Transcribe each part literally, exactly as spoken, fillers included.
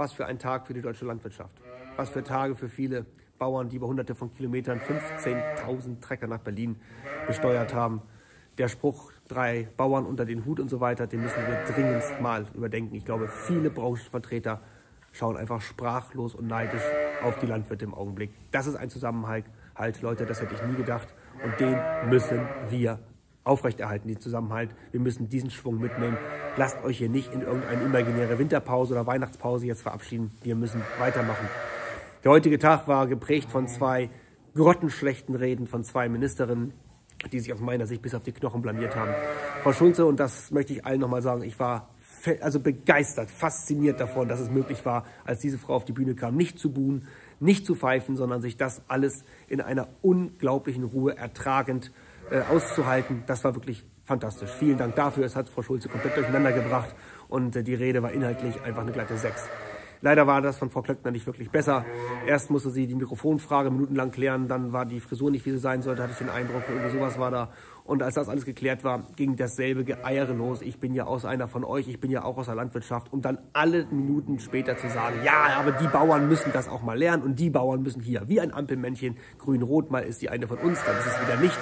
Was für ein Tag für die deutsche Landwirtschaft. Was für Tage für viele Bauern, die über hunderte von Kilometern fünfzehntausend Trecker nach Berlin gesteuert haben. Der Spruch, drei Bauern unter den Hut und so weiter, den müssen wir dringend mal überdenken. Ich glaube, viele Branchenvertreter schauen einfach sprachlos und neidisch auf die Landwirte im Augenblick. Das ist ein Zusammenhalt, halt, Leute, das hätte ich nie gedacht. Und den müssen wir aufrechterhalten, den Zusammenhalt. Wir müssen diesen Schwung mitnehmen. Lasst euch hier nicht in irgendeine imaginäre Winterpause oder Weihnachtspause jetzt verabschieden. Wir müssen weitermachen. Der heutige Tag war geprägt von zwei grottenschlechten Reden von zwei Ministerinnen, die sich aus meiner Sicht bis auf die Knochen blamiert haben. Frau Schulze, und das möchte ich allen nochmal sagen, ich war also begeistert, fasziniert davon, dass es möglich war, als diese Frau auf die Bühne kam, nicht zu buhen, nicht zu pfeifen, sondern sich das alles in einer unglaublichen Ruhe ertragend äh, auszuhalten. Das war wirklich fantastisch. Vielen Dank dafür. Es hat Frau Schulze komplett durcheinander gebracht und äh, die Rede war inhaltlich einfach eine glatte Sechs. Leider war das von Frau Klöckner nicht wirklich besser. Erst musste sie die Mikrofonfrage minutenlang klären, dann war die Frisur nicht, wie sie sein sollte, hatte ich den Eindruck, irgendwie sowas war da. Und als das alles geklärt war, ging dasselbe Geeiere los. Ich bin ja aus einer von euch, ich bin ja auch aus der Landwirtschaft. Um dann alle Minuten später zu sagen, ja, aber die Bauern müssen das auch mal lernen und die Bauern müssen hier, wie ein Ampelmännchen, grün-rot, mal ist die eine von uns, dann ist es wieder nicht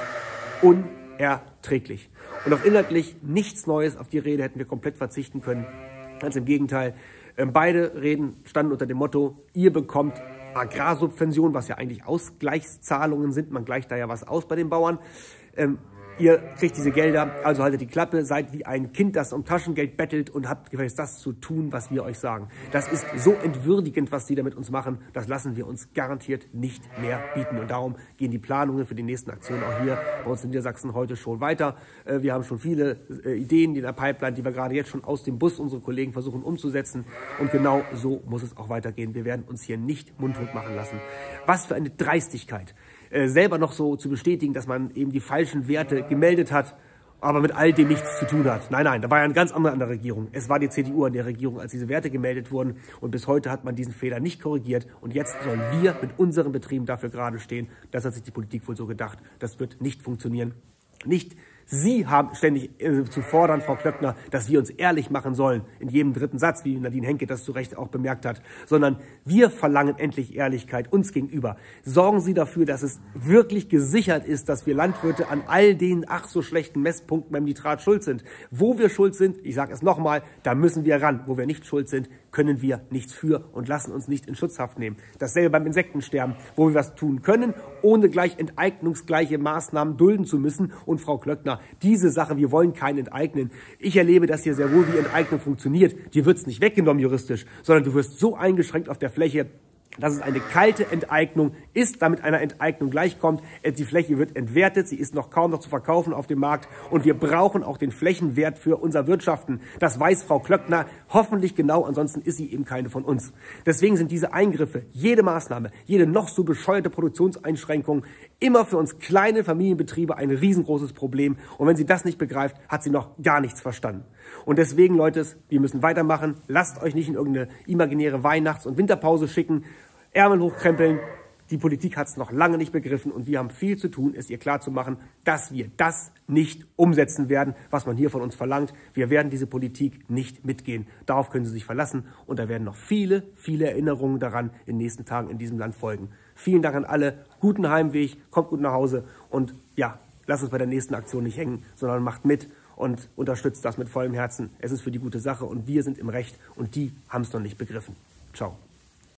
unerträglich. Und auf inhaltlich nichts Neues, auf die Rede hätten wir komplett verzichten können. Ganz im Gegenteil. Beide Reden standen unter dem Motto, ihr bekommt Agrarsubventionen, was ja eigentlich Ausgleichszahlungen sind. Man gleicht da ja was aus bei den Bauern. Ähm, ihr kriegt diese Gelder, also haltet die Klappe, seid wie ein Kind, das um Taschengeld bettelt und habt gefälligst das zu tun, was wir euch sagen. Das ist so entwürdigend, was die da mit uns machen. Das lassen wir uns garantiert nicht mehr bieten. Und darum gehen die Planungen für die nächsten Aktionen auch hier bei uns in Niedersachsen heute schon weiter. Äh, wir haben schon viele äh, Ideen in der Pipeline, die wir gerade jetzt schon aus dem Bus unsere Kollegen versuchen umzusetzen. Und genau so muss es auch weitergehen. Wir werden uns hier nicht mundtot machen lassen. Was für eine Dreistigkeit. Äh, selber noch so zu bestätigen, dass man eben die falschen Werte gemeldet hat, aber mit all dem nichts zu tun hat. Nein, nein, da war ja ein ganz anderer an der Regierung. Es war die C D U an der Regierung, als diese Werte gemeldet wurden. Und bis heute hat man diesen Fehler nicht korrigiert. Und jetzt sollen wir mit unseren Betrieben dafür gerade stehen. Das hat sich die Politik wohl so gedacht. Das wird nicht funktionieren. Nicht Sie haben ständig äh, zu fordern, Frau Klöckner, dass wir uns ehrlich machen sollen, in jedem dritten Satz, wie Nadine Henke das zu Recht auch bemerkt hat, sondern wir verlangen endlich Ehrlichkeit uns gegenüber. Sorgen Sie dafür, dass es wirklich gesichert ist, dass wir Landwirte an all den ach so schlechten Messpunkten beim Nitrat schuld sind. Wo wir schuld sind, ich sage es nochmal, da müssen wir ran. Wo wir nicht schuld sind, können wir nichts für und lassen uns nicht in Schutzhaft nehmen. Dasselbe beim Insektensterben, wo wir was tun können, ohne gleich enteignungsgleiche Maßnahmen dulden zu müssen. Und Frau Klöckner, diese Sache, wir wollen keinen enteignen. Ich erlebe das hier sehr wohl, wie Enteignung funktioniert. Dir wird es nicht weggenommen juristisch, sondern du wirst so eingeschränkt auf der Fläche, dass es eine kalte Enteignung ist, damit einer Enteignung gleichkommt. Die Fläche wird entwertet, sie ist noch kaum noch zu verkaufen auf dem Markt und wir brauchen auch den Flächenwert für unser Wirtschaften. Das weiß Frau Klöckner hoffentlich genau, ansonsten ist sie eben keine von uns. Deswegen sind diese Eingriffe, jede Maßnahme, jede noch so bescheuerte Produktionseinschränkung immer für uns kleine Familienbetriebe ein riesengroßes Problem. Und wenn sie das nicht begreift, hat sie noch gar nichts verstanden. Und deswegen, Leute, wir müssen weitermachen. Lasst euch nicht in irgendeine imaginäre Weihnachts- und Winterpause schicken. Ärmel hochkrempeln. Die Politik hat es noch lange nicht begriffen und wir haben viel zu tun, es ihr klarzumachen, dass wir das nicht umsetzen werden, was man hier von uns verlangt. Wir werden diese Politik nicht mitgehen. Darauf können Sie sich verlassen und da werden noch viele, viele Erinnerungen daran in den nächsten Tagen in diesem Land folgen. Vielen Dank an alle, guten Heimweg, kommt gut nach Hause und ja, lasst uns bei der nächsten Aktion nicht hängen, sondern macht mit und unterstützt das mit vollem Herzen. Es ist für die gute Sache und wir sind im Recht und die haben es noch nicht begriffen. Ciao.